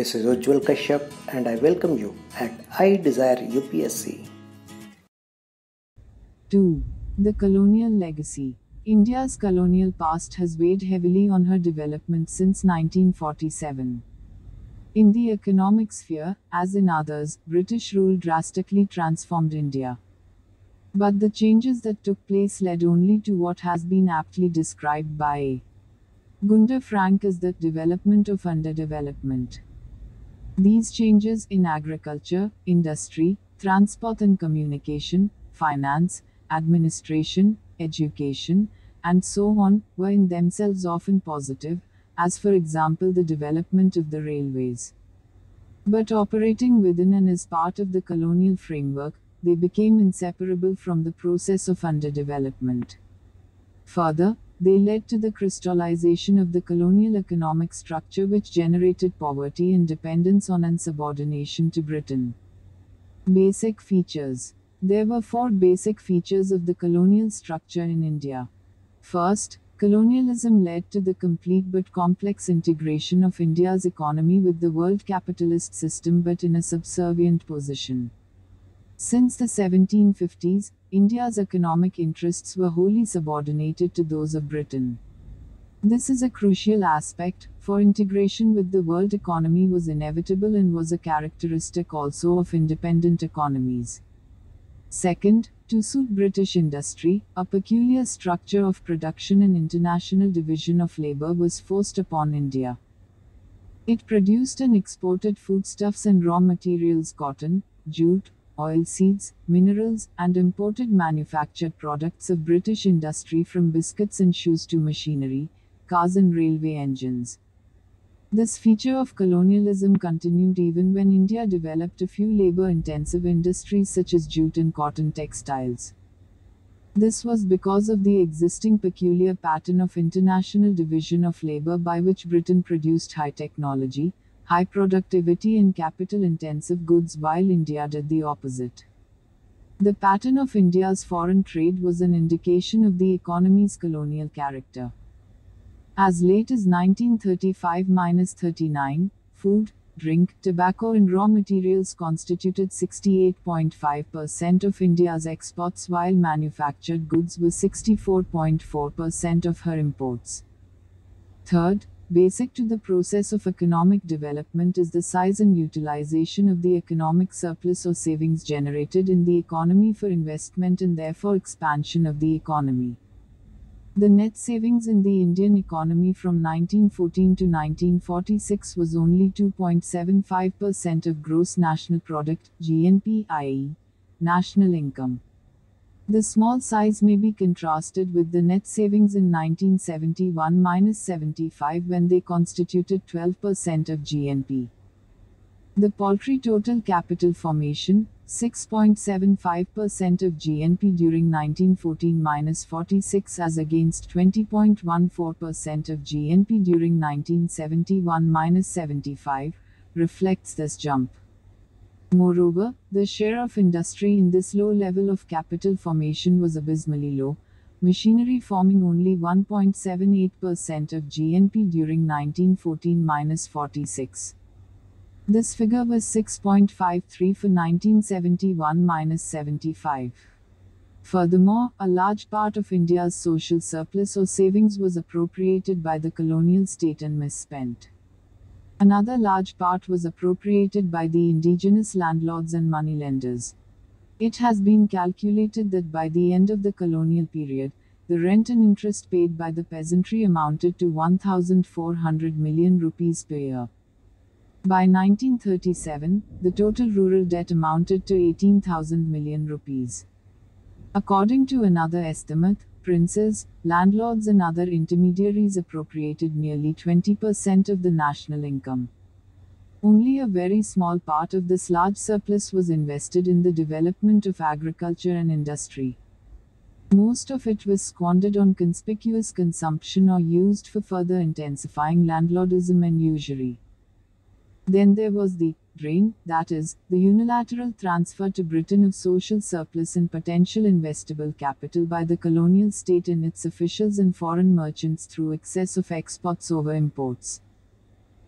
This is Ujjwal Kashyap and I welcome you at I Desire UPSC. 2. The colonial legacy. India's colonial past has weighed heavily on her development since 1947. In the economic sphere, as in others, British rule drastically transformed India. But the changes that took place led only to what has been aptly described by A. Gunter Frank as the development of underdevelopment. These changes in agriculture, industry, transport and communication, finance, administration, education, and so on, were in themselves often positive, as for example the development of the railways. But operating within and as part of the colonial framework, they became inseparable from the process of underdevelopment. Further, they led to the crystallization of the colonial economic structure which generated poverty and dependence on and subordination to Britain. Basic features. There were 4 basic features of the colonial structure in India. First, colonialism led to the complete but complex integration of India's economy with the world capitalist system but in a subservient position. Since the 1750s, India's economic interests were wholly subordinated to those of Britain. This is a crucial aspect, for integration with the world economy was inevitable and was a characteristic also of independent economies. Second, to suit British industry, a peculiar structure of production and international division of labor was forced upon India. It produced and exported foodstuffs and raw materials cotton, jute, oilseeds, minerals, and imported manufactured products of British industry from biscuits and shoes to machinery, cars and railway engines. This feature of colonialism continued even when India developed a few labor-intensive industries such as jute and cotton textiles. This was because of the existing peculiar pattern of international division of labor by which Britain produced high technology, high productivity and capital-intensive goods while India did the opposite. The pattern of India's foreign trade was an indication of the economy's colonial character. As late as 1935-39, food, drink, tobacco and raw materials constituted 68.5% of India's exports while manufactured goods were 64.4% of her imports. Third, basic to the process of economic development is the size and utilization of the economic surplus or savings generated in the economy for investment and therefore expansion of the economy. The net savings in the Indian economy from 1914 to 1946 was only 2.75% of gross national product, GNP, i.e., national income. The small size may be contrasted with the net savings in 1971-75 when they constituted 12% of GNP. The paltry total capital formation, 6.75% of GNP during 1914-46 as against 20.14% of GNP during 1971-75, reflects this jump. Moreover, the share of industry in this low level of capital formation was abysmally low, machinery forming only 1.78% of GNP during 1914-46. This figure was 6.53 for 1971-75. Furthermore, a large part of India's social surplus or savings was appropriated by the colonial state and misspent. Another large part was appropriated by the indigenous landlords and moneylenders. It has been calculated that by the end of the colonial period, the rent and interest paid by the peasantry amounted to 1,400 million rupees per year. By 1937, the total rural debt amounted to 18,000 million rupees. According to another estimate, princes, landlords and other intermediaries appropriated nearly 20% of the national income. Only a very small part of this large surplus was invested in the development of agriculture and industry. Most of it was squandered on conspicuous consumption or used for further intensifying landlordism and usury. Then there was the drain, that is, the unilateral transfer to Britain of social surplus and potential investable capital by the colonial state and its officials and foreign merchants through excess of exports over imports.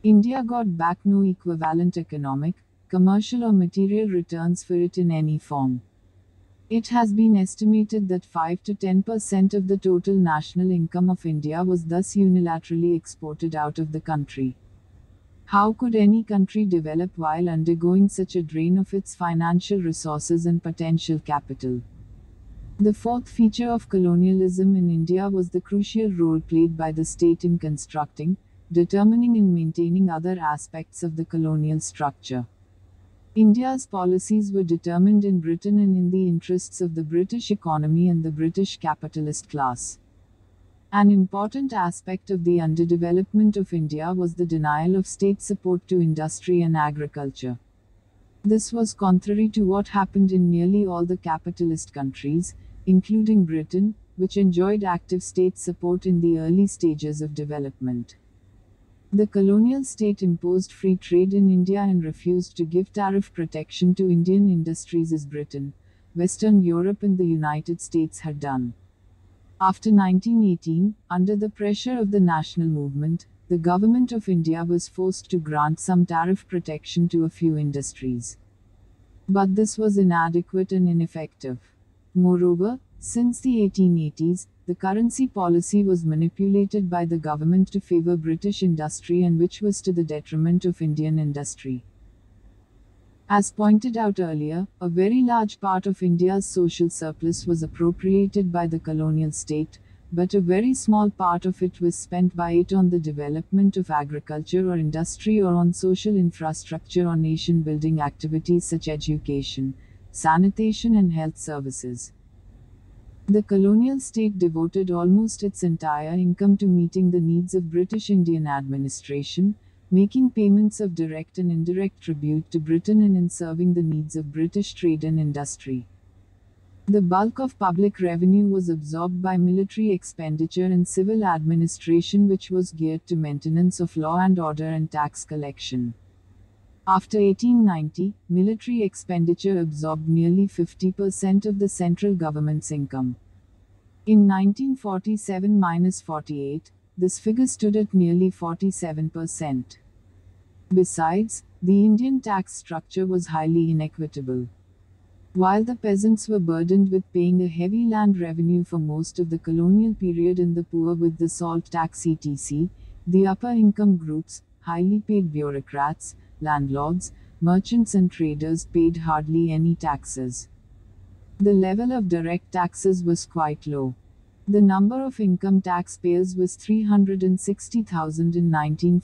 India got back no equivalent economic, commercial or material returns for it in any form. It has been estimated that 5 to 10% of the total national income of India was thus unilaterally exported out of the country. How could any country develop while undergoing such a drain of its financial resources and potential capital? The fourth feature of colonialism in India was the crucial role played by the state in constructing, determining and maintaining other aspects of the colonial structure. India's policies were determined in Britain and in the interests of the British economy and the British capitalist class. An important aspect of the underdevelopment of India was the denial of state support to industry and agriculture. This was contrary to what happened in nearly all the capitalist countries, including Britain, which enjoyed active state support in the early stages of development. The colonial state imposed free trade in India and refused to give tariff protection to Indian industries as Britain, Western Europe and the United States had done. After 1918, under the pressure of the national movement, the government of India was forced to grant some tariff protection to a few industries. But this was inadequate and ineffective. Moreover, since the 1880s, the currency policy was manipulated by the government to favor British industry and which was to the detriment of Indian industry. As pointed out earlier, a very large part of India's social surplus was appropriated by the colonial state, but a very small part of it was spent by it on the development of agriculture or industry or on social infrastructure or nation-building activities such as education, sanitation and health services. The colonial state devoted almost its entire income to meeting the needs of British Indian administration, making payments of direct and indirect tribute to Britain and in serving the needs of British trade and industry. The bulk of public revenue was absorbed by military expenditure and civil administration, which was geared to maintenance of law and order and tax collection. After 1890, military expenditure absorbed nearly 50% of the central government's income. In 1947-48, this figure stood at nearly 47%. Besides, the Indian tax structure was highly inequitable. While the peasants were burdened with paying a heavy land revenue for most of the colonial period and the poor with the salt tax etc., the upper income groups, highly paid bureaucrats, landlords, merchants and traders paid hardly any taxes. The level of direct taxes was quite low. The number of income taxpayers was 360,000 in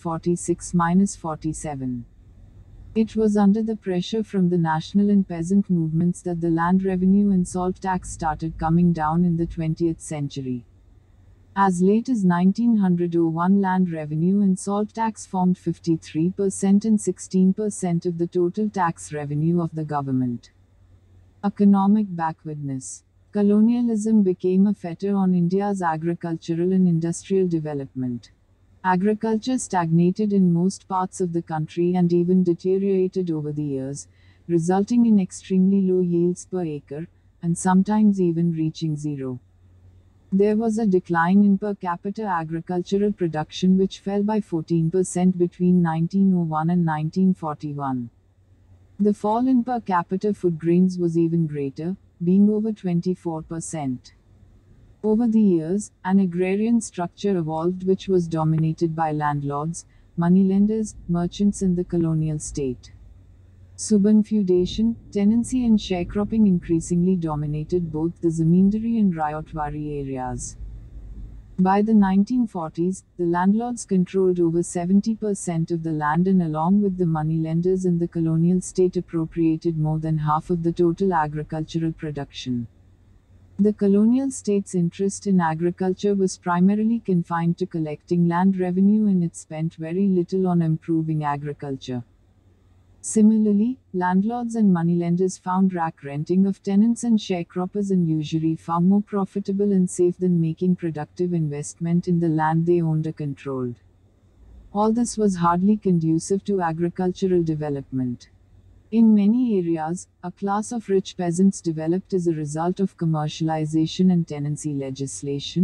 1946-47. It was under the pressure from the national and peasant movements that the land revenue and salt tax started coming down in the 20th century. As late as 1901, land revenue and salt tax formed 53% and 16% of the total tax revenue of the government. Economic backwardness. Colonialism became a fetter on India's agricultural and industrial development. Agriculture stagnated in most parts of the country and even deteriorated over the years, resulting in extremely low yields per acre, and sometimes even reaching zero. There was a decline in per capita agricultural production which fell by 14% between 1901 and 1941. The fall in per capita food grains was even greater, being over 24%. Over the years, an agrarian structure evolved which was dominated by landlords, moneylenders, merchants and the colonial state. Subinfeudation, tenancy and sharecropping increasingly dominated both the zamindari and ryotwari areas. By the 1940s, the landlords controlled over 70% of the land and along with the moneylenders and the colonial state appropriated more than half of the total agricultural production. The colonial state's interest in agriculture was primarily confined to collecting land revenue and it spent very little on improving agriculture. Similarly, landlords and moneylenders found rack renting of tenants and sharecroppers and usury far more profitable and safe than making productive investment in the land they owned or controlled. All this was hardly conducive to agricultural development. In many areas, a class of rich peasants developed as a result of commercialization and tenancy legislation,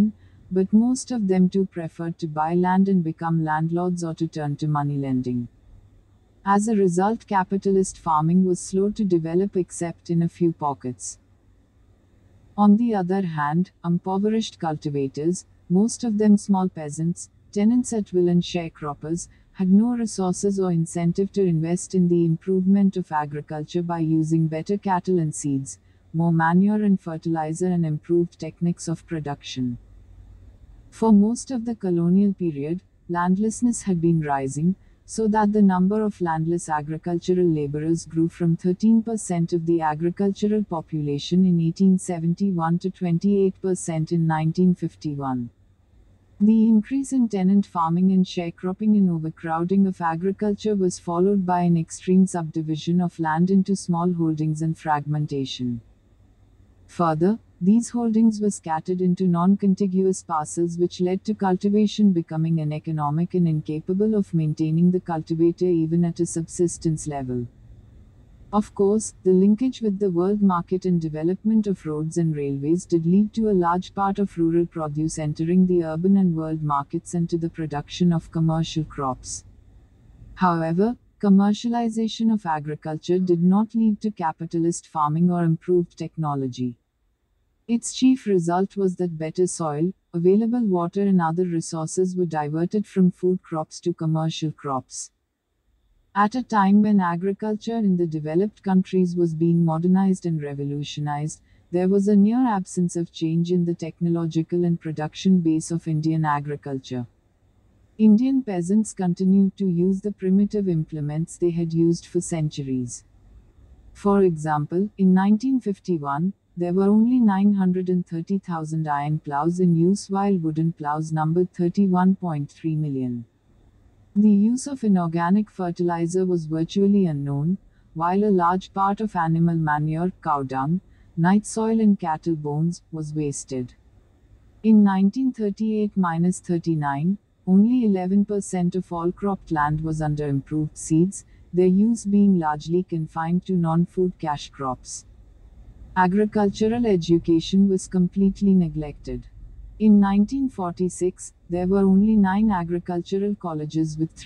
but most of them too preferred to buy land and become landlords or to turn to money lending. As a result, capitalist farming was slow to develop except in a few pockets. On the other hand, impoverished cultivators, most of them small peasants, tenants at will and sharecroppers, had no resources or incentive to invest in the improvement of agriculture by using better cattle and seeds, more manure and fertilizer, and improved techniques of production. For most of the colonial period, landlessness had been rising, so that the number of landless agricultural laborers grew from 13% of the agricultural population in 1871 to 28% in 1951. The increase in tenant farming and sharecropping and overcrowding of agriculture was followed by an extreme subdivision of land into small holdings and fragmentation. Further, these holdings were scattered into non-contiguous parcels, which led to cultivation becoming uneconomic and incapable of maintaining the cultivator even at a subsistence level. Of course, the linkage with the world market and development of roads and railways did lead to a large part of rural produce entering the urban and world markets and to the production of commercial crops. However, commercialization of agriculture did not lead to capitalist farming or improved technology. Its chief result was that better soil, available water, and other resources were diverted from food crops to commercial crops. At a time when agriculture in the developed countries was being modernized and revolutionized, there was a near absence of change in the technological and production base of Indian agriculture. Indian peasants continued to use the primitive implements they had used for centuries. For example, in 1951, there were only 930,000 iron plows in use while wooden plows numbered 31.3 million. The use of inorganic fertilizer was virtually unknown, while a large part of animal manure, cow dung, night soil and cattle bones, was wasted. In 1938-39, only 11% of all cropped land was under improved seeds, their use being largely confined to non-food cash crops. Agricultural education was completely neglected. In 1946, there were only 9 agricultural colleges with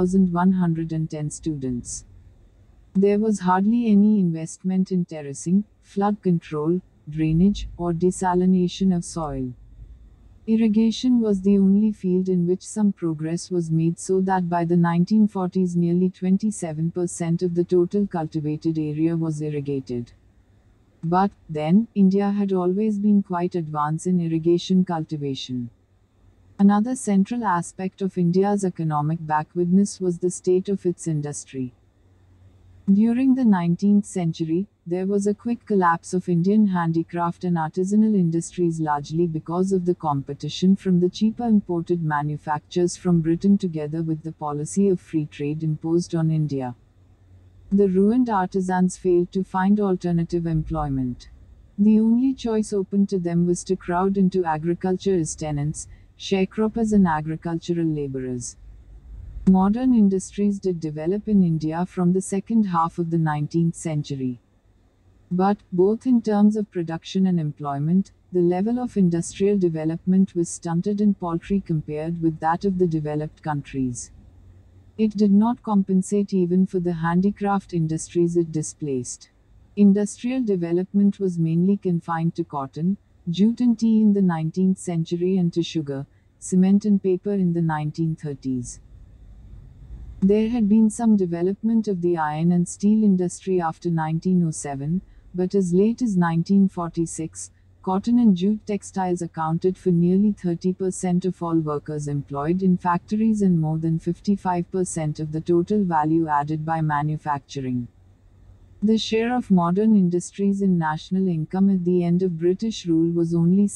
3,110 students. There was hardly any investment in terracing, flood control, drainage, or desalination of soil. Irrigation was the only field in which some progress was made, so that by the 1940s nearly 27% of the total cultivated area was irrigated. But, then, India had always been quite advanced in irrigation cultivation. Another central aspect of India's economic backwardness was the state of its industry. During the 19th century, there was a quick collapse of Indian handicraft and artisanal industries, largely because of the competition from the cheaper imported manufactures from Britain together with the policy of free trade imposed on India. The ruined artisans failed to find alternative employment. The only choice open to them was to crowd into agriculture as tenants, sharecroppers, and agricultural laborers. Modern industries did develop in India from the second half of the 19th century. But, both in terms of production and employment, the level of industrial development was stunted and paltry compared with that of the developed countries. It did not compensate even for the handicraft industries it displaced. Industrial development was mainly confined to cotton, jute and tea in the 19th century and to sugar, cement and paper in the 1930s. There had been some development of the iron and steel industry after 1907, but as late as 1946, cotton and jute textiles accounted for nearly 30% of all workers employed in factories and more than 55% of the total value added by manufacturing. The share of modern industries in national income at the end of British rule was only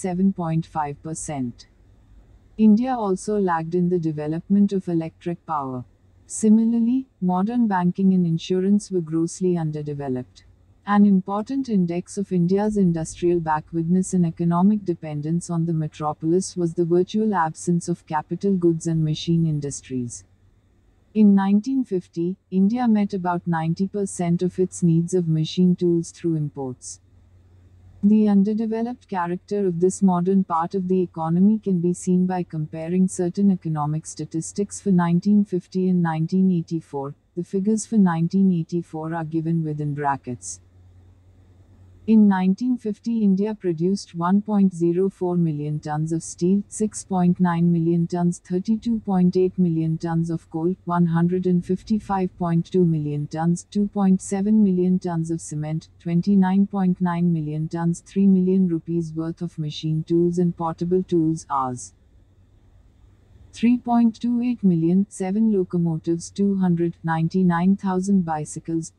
7.5%. India also lagged in the development of electric power. Similarly, modern banking and insurance were grossly underdeveloped. An important index of India's industrial backwardness and economic dependence on the metropolis was the virtual absence of capital goods and machine industries. In 1950, India met about 90% of its needs of machine tools through imports. The underdeveloped character of this modern part of the economy can be seen by comparing certain economic statistics for 1950 and 1984. The figures for 1984 are given within brackets. In 1950, India produced 1.04 million tons of steel, 6.9 million tons, 32.8 million tons of coal, 155.2 million tons, 2.7 million tons of cement, 29.9 million tons, 3 million rupees worth of machine tools and portable tools hours. 3.28 million, 7 locomotives, 299,000 bicycles,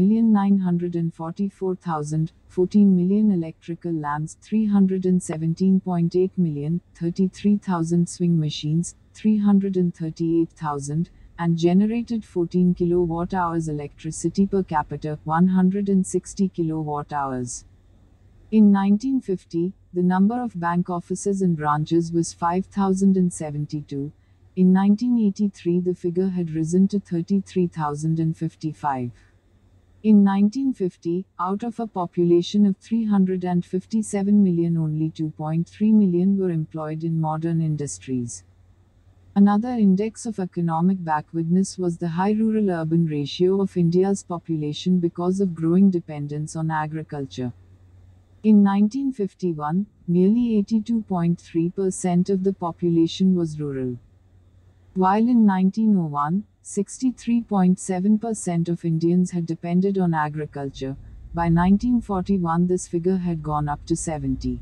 5,944,000, 14 million electrical lamps, 317.8 million, 33,000 swing machines, 338,000, and generated 14 kilowatt hours electricity per capita, 160 kilowatt hours. In 1950, the number of bank offices and branches was 5,072. In 1983, the figure had risen to 33,055. In 1950, out of a population of 357 million, only 2.3 million were employed in modern industries. Another index of economic backwardness was the high rural-urban ratio of India's population because of growing dependence on agriculture. In 1951, nearly 82.3% of the population was rural. While in 1901, 63.7% of Indians had depended on agriculture, by 1941 this figure had gone up to 70.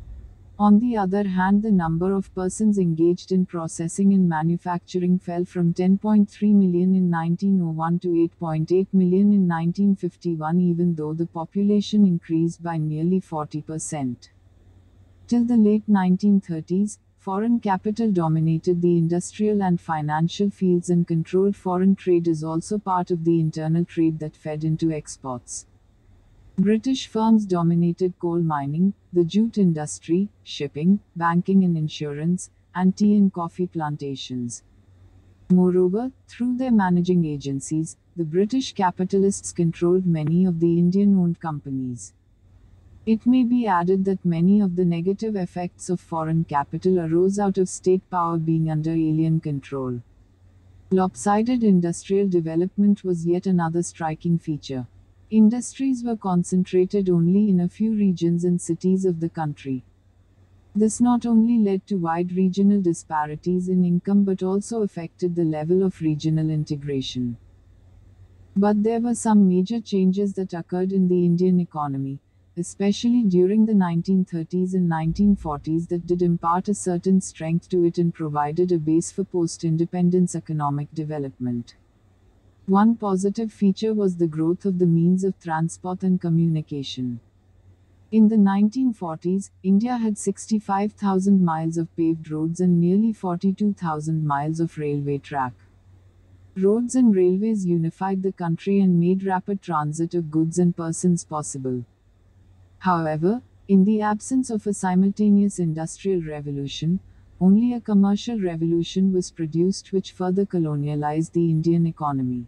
On the other hand, the number of persons engaged in processing and manufacturing fell from 10.3 million in 1901 to 8.8 million in 1951, even though the population increased by nearly 40%. Till the late 1930s, foreign capital dominated the industrial and financial fields, and controlled foreign trade is also part of the internal trade that fed into exports. British firms dominated coal mining, the jute industry, shipping, banking and insurance, and tea and coffee plantations. Moreover, through their managing agencies, the British capitalists controlled many of the Indian-owned companies. It may be added that many of the negative effects of foreign capital arose out of state power being under alien control. Lopsided industrial development was yet another striking feature. Industries were concentrated only in a few regions and cities of the country. This not only led to wide regional disparities in income but also affected the level of regional integration. But there were some major changes that occurred in the Indian economy, especially during the 1930s and 1940s, that did impart a certain strength to it and provided a base for post-independence economic development. One positive feature was the growth of the means of transport and communication. In the 1940s, India had 65,000 miles of paved roads and nearly 42,000 miles of railway track. Roads and railways unified the country and made rapid transit of goods and persons possible. However, in the absence of a simultaneous industrial revolution, only a commercial revolution was produced which further colonialized the Indian economy.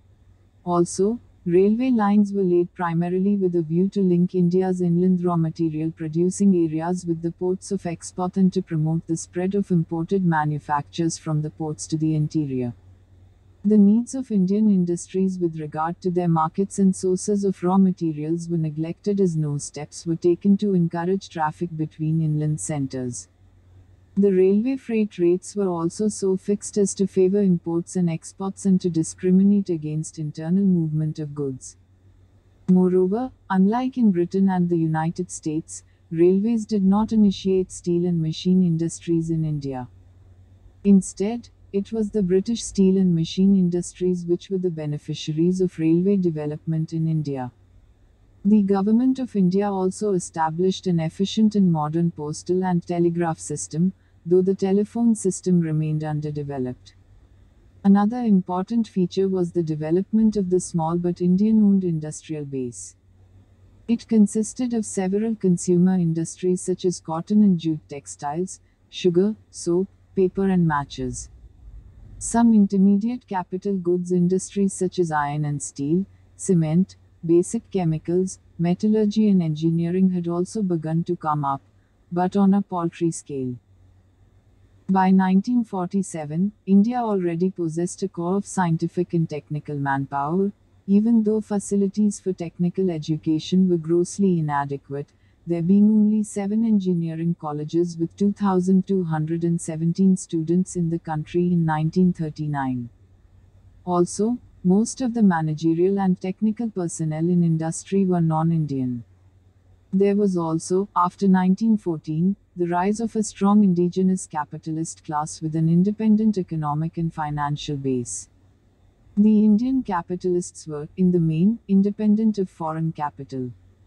Also, railway lines were laid primarily with a view to link India's inland raw material producing areas with the ports of export and to promote the spread of imported manufactures from the ports to the interior. The needs of Indian industries with regard to their markets and sources of raw materials were neglected as no steps were taken to encourage traffic between inland centers. The railway freight rates were also so fixed as to favor imports and exports and to discriminate against internal movement of goods. Moreover, unlike in Britain and the United States, railways did not initiate steel and machine industries in India. Instead, it was the British steel and machine industries which were the beneficiaries of railway development in India. The Government of India also established an efficient and modern postal and telegraph system, though the telephone system remained underdeveloped. Another important feature was the development of the small but Indian-owned industrial base. It consisted of several consumer industries such as cotton and jute textiles, sugar, soap, paper and matches. Some intermediate capital goods industries such as iron and steel, cement, basic chemicals, metallurgy and engineering had also begun to come up, but on a paltry scale. By 1947, India already possessed a core of scientific and technical manpower, even though facilities for technical education were grossly inadequate, there being only 7 engineering colleges with 2,217 students in the country in 1939. Also, most of the managerial and technical personnel in industry were non-Indian. There was also, after 1914, the rise of a strong indigenous capitalist class with an independent economic and financial base. The Indian capitalists were, in the main, independent of foreign capital.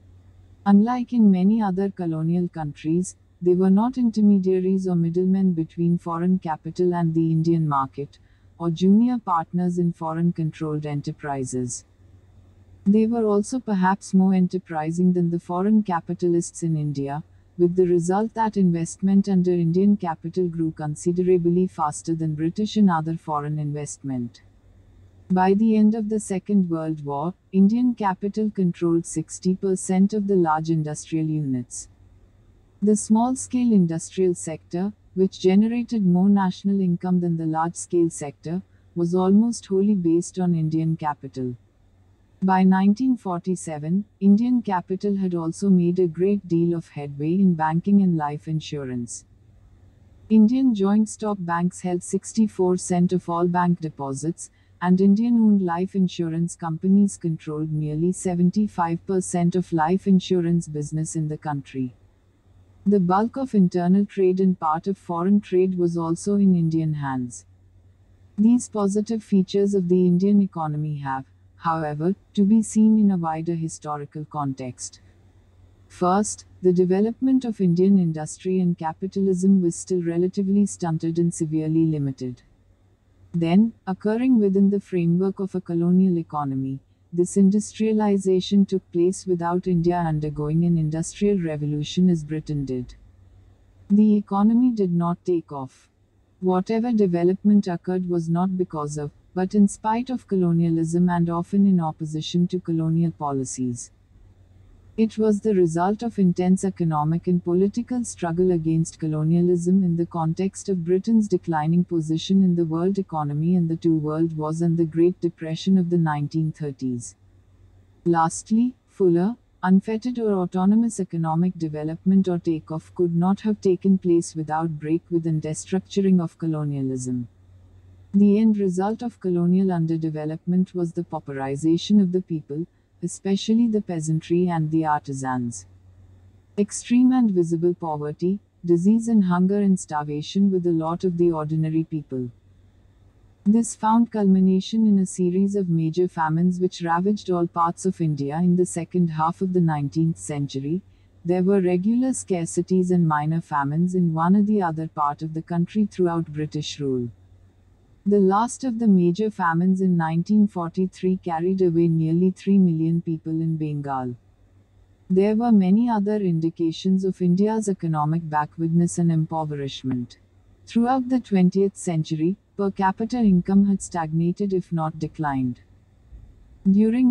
Unlike in many other colonial countries, they were not intermediaries or middlemen between foreign capital and the Indian market, or junior partners in foreign-controlled enterprises. They were also perhaps more enterprising than the foreign capitalists in India, with the result that investment under Indian capital grew considerably faster than British and other foreign investment. By the end of the Second World War, Indian capital controlled 60% of the large industrial units. The small-scale industrial sector, which generated more national income than the large-scale sector, was almost wholly based on Indian capital. By 1947, Indian capital had also made a great deal of headway in banking and life insurance. Indian joint stock banks held 64% of all bank deposits, and Indian-owned life insurance companies controlled nearly 75% of life insurance business in the country. The bulk of internal trade and part of foreign trade was also in Indian hands. These positive features of the Indian economy have, however, to be seen in a wider historical context. First, the development of Indian industry and capitalism was still relatively stunted and severely limited. Then, occurring within the framework of a colonial economy, this industrialization took place without India undergoing an industrial revolution as Britain did. The economy did not take off. Whatever development occurred was not because of, but in spite of colonialism and often in opposition to colonial policies. It was the result of intense economic and political struggle against colonialism in the context of Britain's declining position in the world economy and the two world wars and the Great Depression of the 1930s. Lastly, fuller, unfettered or autonomous economic development or takeoff could not have taken place without break with and destructuring of colonialism. The end result of colonial underdevelopment was the pauperization of the people, especially the peasantry and the artisans. Extreme and visible poverty, disease and hunger and starvation were the lot of the ordinary people. This found culmination in a series of major famines which ravaged all parts of India in the second half of the 19th century. There were regular scarcities and minor famines in one or the other part of the country throughout British rule. The last of the major famines in 1943 carried away nearly 3 million people in Bengal. There were many other indications of India's economic backwardness and impoverishment. Throughout the 20th century, per capita income had stagnated if not declined. During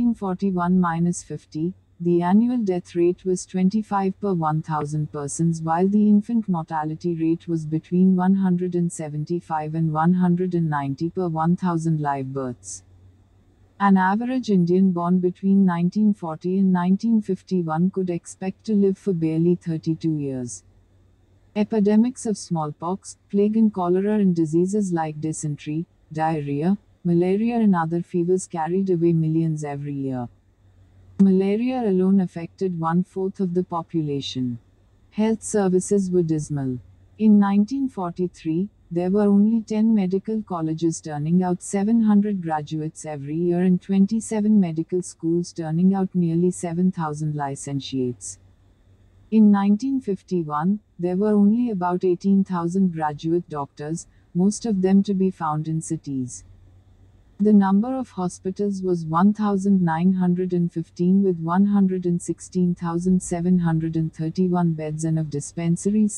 1941-50, the annual death rate was 25 per 1,000 persons while the infant mortality rate was between 175 and 190 per 1,000 live births. An average Indian born between 1940 and 1951 could expect to live for barely 32 years. Epidemics of smallpox, plague and cholera and diseases like dysentery, diarrhea, malaria and other fevers carried away millions every year. Malaria alone affected 1/4 of the population. Health services were dismal. In 1943, there were only 10 medical colleges turning out 700 graduates every year and 27 medical schools turning out nearly 7,000 licentiates. In 1951, there were only about 18,000 graduate doctors, most of them to be found in cities. The number of hospitals was 1,915 with 116,731 beds and of dispensaries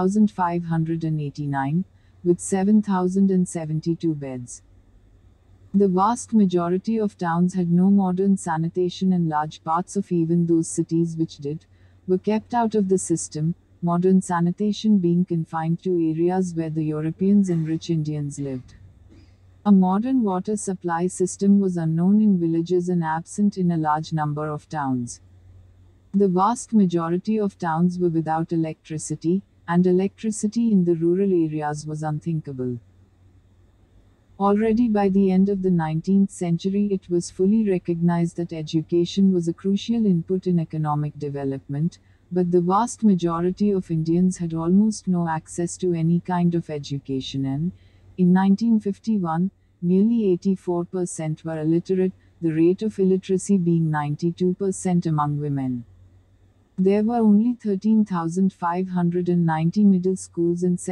6,589, with 7,072 beds. The vast majority of towns had no modern sanitation, and large parts of even those cities which did, were kept out of the system, modern sanitation being confined to areas where the Europeans and rich Indians lived. A modern water supply system was unknown in villages and absent in a large number of towns. The vast majority of towns were without electricity, and electricity in the rural areas was unthinkable. Already by the end of the 19th century, it was fully recognized that education was a crucial input in economic development, but the vast majority of Indians had almost no access to any kind of education, and, in 1951, nearly 84% were illiterate, the rate of illiteracy being 92% among women. There were only 13,590 middle schools and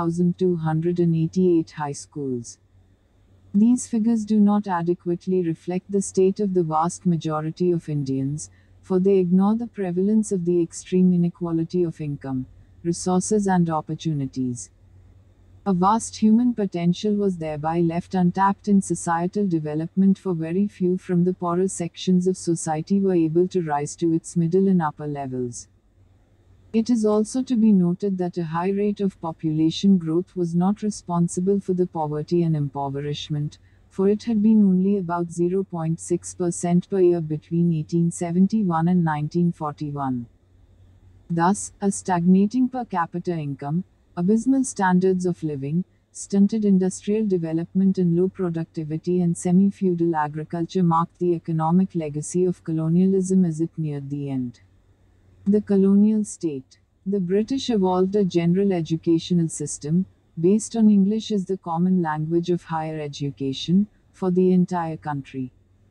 7,288 high schools. These figures do not adequately reflect the state of the vast majority of Indians, for they ignore the prevalence of the extreme inequality of income, resources, and opportunities. A vast human potential was thereby left untapped in societal development, for very few from the poorer sections of society were able to rise to its middle and upper levels. It is also to be noted that a high rate of population growth was not responsible for the poverty and impoverishment, for it had been only about 0.6% per year between 1871 and 1941. Thus, a stagnating per capita income, abysmal standards of living, stunted industrial development and low productivity and semi-feudal agriculture marked the economic legacy of colonialism as it neared the end. The colonial state. The British evolved a general educational system, based on English as the common language of higher education, for the entire country.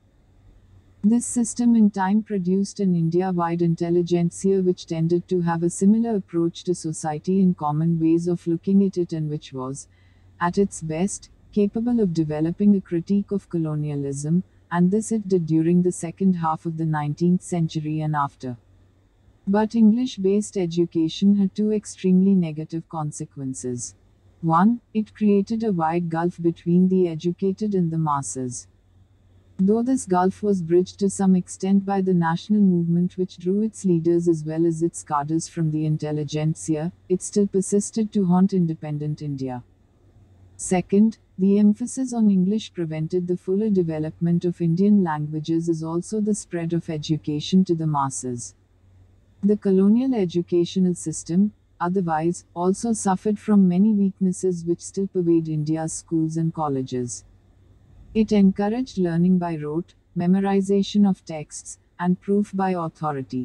This system in time produced an India-wide intelligentsia which tended to have a similar approach to society in common ways of looking at it, and which was, at its best, capable of developing a critique of colonialism, and this it did during the second half of the 19th century and after. But English-based education had two extremely negative consequences. 1. It created a wide gulf between the educated and the masses. Though this gulf was bridged to some extent by the national movement which drew its leaders as well as its cadres from the intelligentsia, it still persisted to haunt independent India. Second, the emphasis on English prevented the fuller development of Indian languages as also the spread of education to the masses. The colonial educational system, otherwise, also suffered from many weaknesses which still pervade India's schools and colleges. It encouraged learning by rote, memorization of texts, and proof by authority.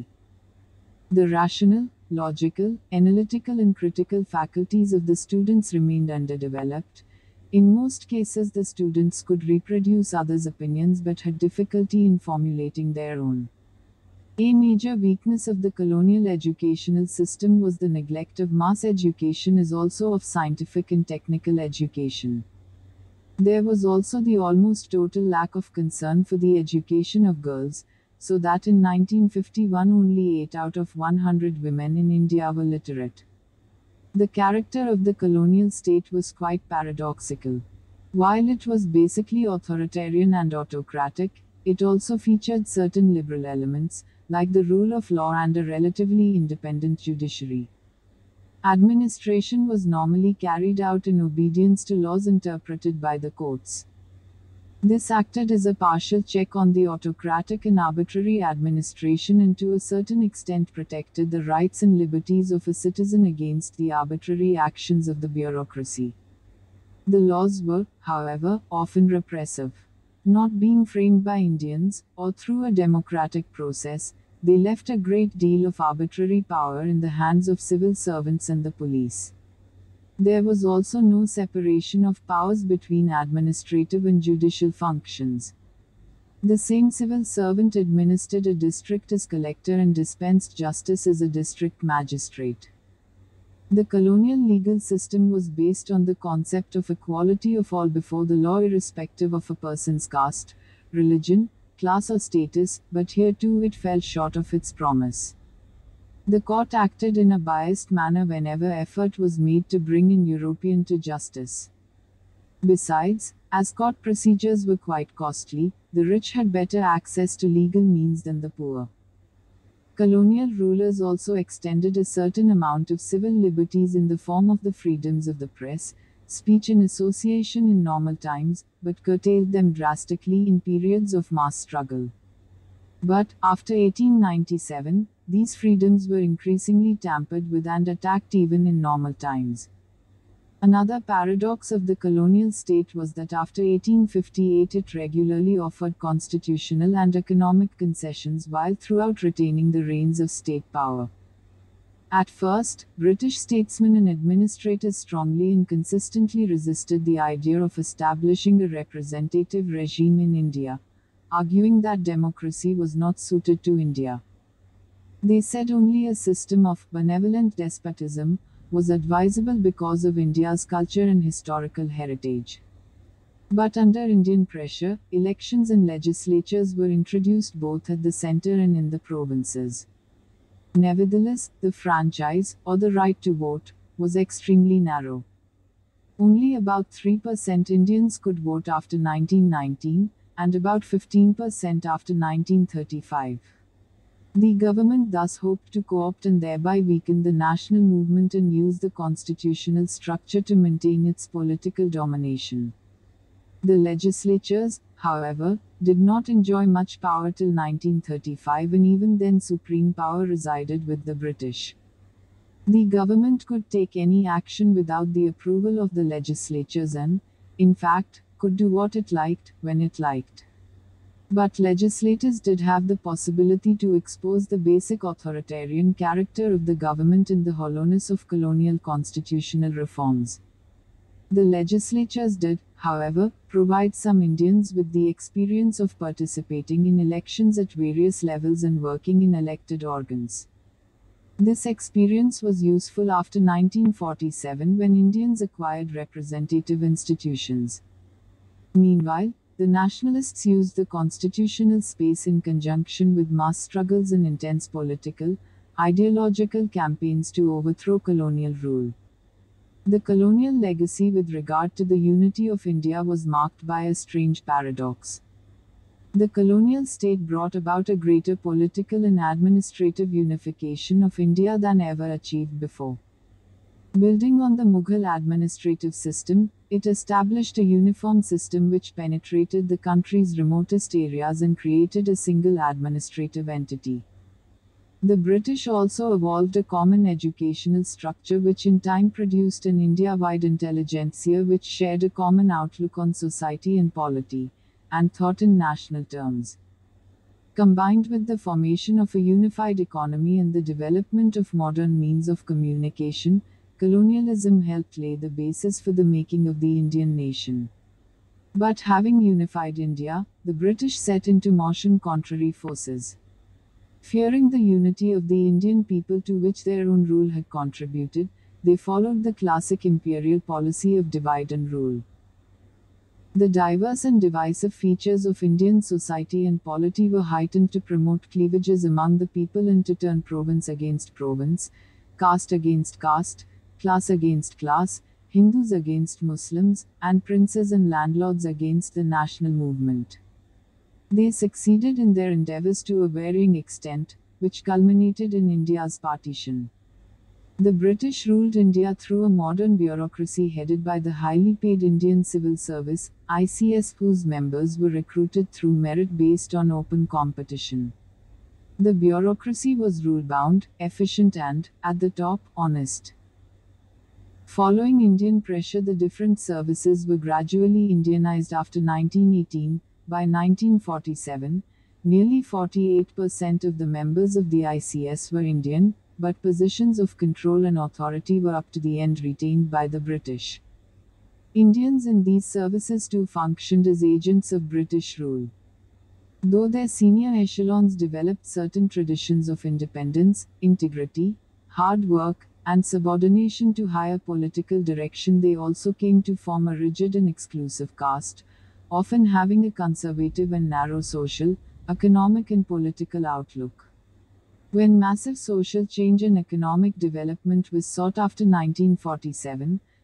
The rational, logical, analytical, and critical faculties of the students remained underdeveloped. In most cases, the students could reproduce others' opinions but had difficulty in formulating their own. A major weakness of the colonial educational system was the neglect of mass education as also of scientific and technical education. There was also the almost total lack of concern for the education of girls, so that in 1951 only 8 out of 100 women in India were literate. The character of the colonial state was quite paradoxical. While it was basically authoritarian and autocratic, it also featured certain liberal elements, like the rule of law and a relatively independent judiciary. Administration was normally carried out in obedience to laws interpreted by the courts. This acted as a partial check on the autocratic and arbitrary administration and to a certain extent protected the rights and liberties of a citizen against the arbitrary actions of the bureaucracy. The laws were, however, often repressive. Not being framed by Indians, or through a democratic process, they left a great deal of arbitrary power in the hands of civil servants and the police. There was also no separation of powers between administrative and judicial functions. The same civil servant administered a district as collector and dispensed justice as a district magistrate. The colonial legal system was based on the concept of equality of all before the law irrespective of a person's caste, religion, class or status, but here too it fell short of its promise. The court acted in a biased manner whenever effort was made to bring in European to justice. Besides, as court procedures were quite costly, the rich had better access to legal means than the poor. Colonial rulers also extended a certain amount of civil liberties in the form of the freedoms of the press, speech and association in normal times, but curtailed them drastically in periods of mass struggle. But, after 1897, these freedoms were increasingly tampered with and attacked even in normal times. Another paradox of the colonial state was that after 1858 it regularly offered constitutional and economic concessions while throughout retaining the reins of state power. At first, British statesmen and administrators strongly and consistently resisted the idea of establishing a representative regime in India, arguing that democracy was not suited to India. They said only a system of benevolent despotism was advisable because of India's culture and historical heritage. But under Indian pressure, elections and legislatures were introduced both at the center and in the provinces. Nevertheless, the franchise, or the right to vote, was extremely narrow. Only about 3% Indians could vote after 1919, and about 15% after 1935. The government thus hoped to co-opt and thereby weaken the national movement and use the constitutional structure to maintain its political domination. The legislatures, however, did not enjoy much power till 1935, and even then supreme power resided with the British. The government could take any action without the approval of the legislatures and, in fact, could do what it liked, when it liked. But legislators did have the possibility to expose the basic authoritarian character of the government and the hollowness of colonial constitutional reforms. The legislatures did, however, provide some Indians with the experience of participating in elections at various levels and working in elected organs. This experience was useful after 1947 when Indians acquired representative institutions. Meanwhile, the nationalists used the constitutional space in conjunction with mass struggles and intense political, ideological campaigns to overthrow colonial rule. The colonial legacy with regard to the unity of India was marked by a strange paradox. The colonial state brought about a greater political and administrative unification of India than ever achieved before. Building on the Mughal administrative system, it established a uniform system which penetrated the country's remotest areas and created a single administrative entity. The British also evolved a common educational structure which in time produced an India-wide intelligentsia which shared a common outlook on society and polity, and thought in national terms. Combined with the formation of a unified economy and the development of modern means of communication, colonialism helped lay the basis for the making of the Indian nation. But having unified India, the British set into motion contrary forces. Fearing the unity of the Indian people to which their own rule had contributed, they followed the classic imperial policy of divide and rule. The diverse and divisive features of Indian society and polity were heightened to promote cleavages among the people and to turn province against province, caste against caste, class against class, Hindus against Muslims, and princes and landlords against the national movement. They succeeded in their endeavors to a varying extent, which culminated in India's partition. The British ruled India through a modern bureaucracy headed by the highly paid Indian Civil Service, ICS, whose members were recruited through merit based on open competition. The bureaucracy was rule-bound, efficient and, at the top, honest. Following Indian pressure, the different services were gradually Indianized after 1918. By 1947, nearly 48% of the members of the ICS were Indian, but positions of control and authority were up to the end retained by the British. Indians in these services too functioned as agents of British rule. Though their senior echelons developed certain traditions of independence, integrity, hard work, and subordination to higher political direction, they also came to form a rigid and exclusive caste, often having a conservative and narrow social, economic and political outlook. When massive social change and economic development was sought after 1947,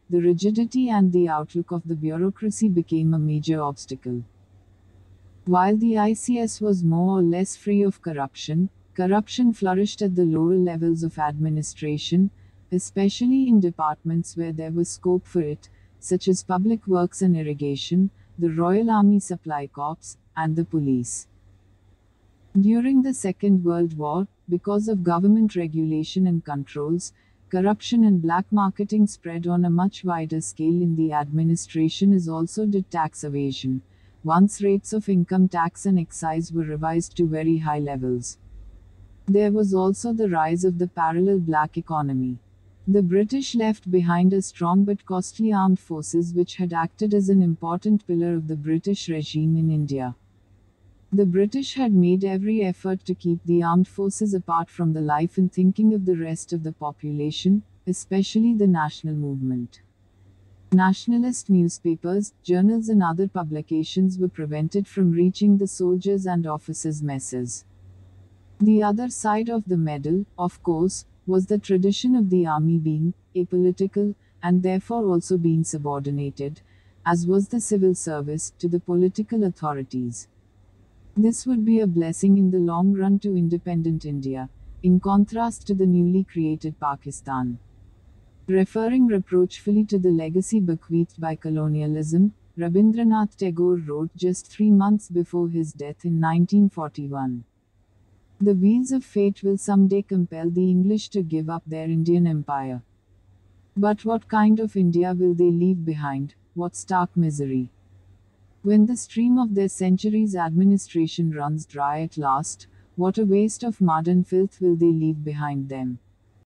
the rigidity and the outlook of the bureaucracy became a major obstacle. While the ICS was more or less free of corruption, corruption flourished at the lower levels of administration, especially in departments where there was scope for it, such as public works and irrigation, the Royal Army Supply Corps, and the police. During the Second World War, because of government regulation and controls, corruption and black marketing spread on a much wider scale in the administration, as also did tax evasion. Once rates of income tax and excise were revised to very high levels. There was also the rise of the parallel black economy. The British left behind a strong but costly armed forces which had acted as an important pillar of the British regime in India. The British had made every effort to keep the armed forces apart from the life and thinking of the rest of the population, especially the national movement. Nationalist newspapers, journals and other publications were prevented from reaching the soldiers and officers' messes. The other side of the medal, of course, was the tradition of the army being apolitical, and therefore also being subordinated, as was the civil service, to the political authorities. This would be a blessing in the long run to independent India, in contrast to the newly created Pakistan. Referring reproachfully to the legacy bequeathed by colonialism, Rabindranath Tagore wrote just 3 months before his death in 1941. The wheels of fate will someday compel the English to give up their Indian empire. But what kind of India will they leave behind? What stark misery! When the stream of their centuries' administration runs dry at last, what a waste of mud and filth will they leave behind them.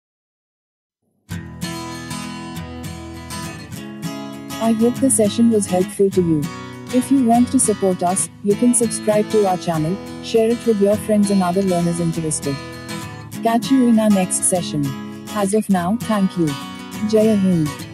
I hope the session was helpful to you. If you want to support us, you can subscribe to our channel, share it with your friends and other learners interested. Catch you in our next session. As of now, thank you. Jai Hind.